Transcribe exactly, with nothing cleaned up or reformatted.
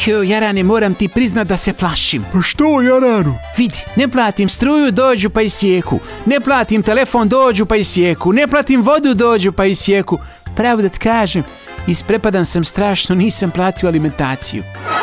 Jo, Jarane, moram ti priznat da se plašim. Pa što, Jaranu? Vidi, ne platim struju, dođu pa isijeku. Ne platim telefon, dođu pa isijeku. Ne platim vodu, dođu pa isijeku. Pravo da ti kažem, isprepadan sam strašno, nisam platio alimentaciju.